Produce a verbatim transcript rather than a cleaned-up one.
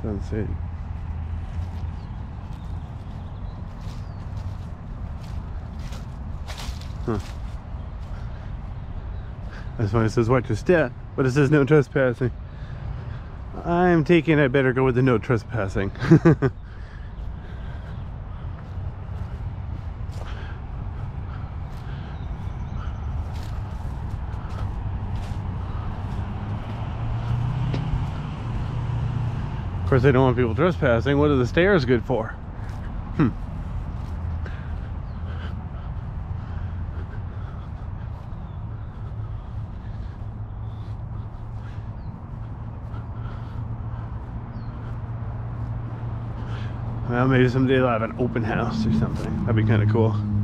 Doesn't say. Huh. That's why it says watch your step, but it says no trespassing. I'm taking I better go with the no trespassing. Of course, they don't want people trespassing. What are the stairs good for? Hmm. Well, maybe someday they'll have an open house or something. That'd be kind of cool.